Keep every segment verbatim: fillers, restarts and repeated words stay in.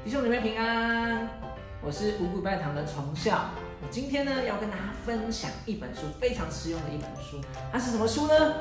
弟兄姊妹平安，我是五谷拜堂的崇孝。我今天呢要跟大家分享一本书，非常实用的一本书。它是什么书呢？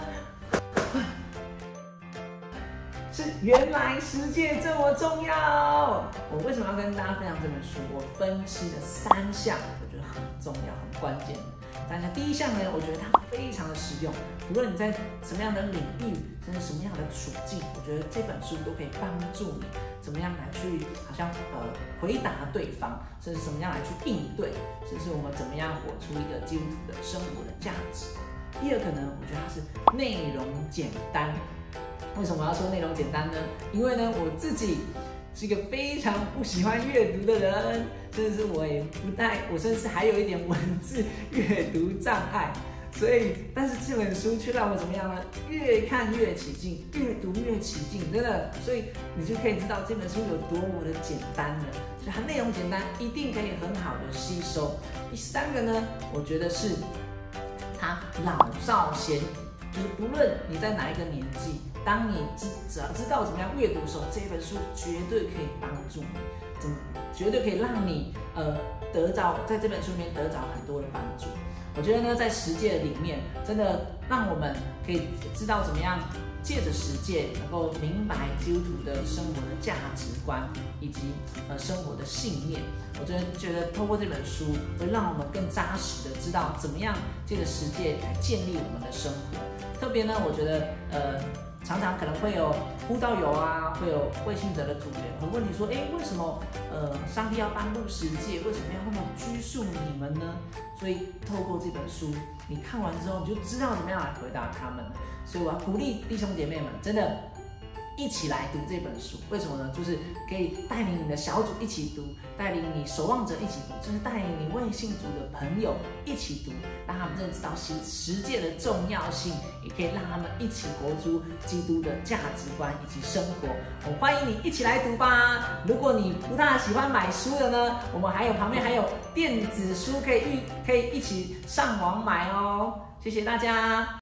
是原来世界这么重要。我为什么要跟大家分享这本书？我分析了三项，我觉得很重要、很关键。大家第一项呢，我觉得它非常的实用，无论你在什么样的领域，甚至什么样的处境，我觉得这本书都可以帮助你怎么样来去，好像呃回答对方，甚至怎么样来去应对，甚至我们怎么样活出一个基督徒的生活的价值。第二个呢，我觉得它是内容简单。为什么要说内容简单呢？因为呢，我自己是一个非常不喜欢阅读的人，甚至是我也不太，我甚至还有一点文字阅读障碍。所以，但是这本书却让我怎么样呢？越看越起劲，越读越起劲，真的。所以你就可以知道这本书有多么的简单了。所以它内容简单，一定可以很好的吸收。第三个呢，我觉得是它老少咸宜，就是不论你在哪一个年纪。当你知只要知道怎么样阅读的时候，这本书绝对可以帮助你，怎么绝对可以让你呃得到在这本书里面得到很多的帮助。我觉得呢，在实践里面，真的让我们可以知道怎么样借着实践，能够明白基督徒的生活的价值观以及呃生活的信念。我真的觉得透过这本书，会让我们更扎实的知道怎么样借着实践来建立我们的生活。特别呢，我觉得呃。常常可能会有慕道友啊，会有未信者的组员会问你说：“哎，为什么呃上帝要颁布十诫？为什么要那么拘束你们呢？”所以透过这本书，你看完之后，你就知道怎么样来回答他们。所以我要鼓励弟兄姐妹们，真的一起来读这本书。为什么呢？就是可以带领你的小组一起读，带领你守望者一起读，就是带领你未信主的朋友一起读，让他们认识到实实践的重要性，也可以让他们一起活出基督的价值观以及生活。我欢迎你一起来读吧。如果你不大喜欢买书的呢，我们还有旁边还有电子书可以可以一起上网买哦。谢谢大家。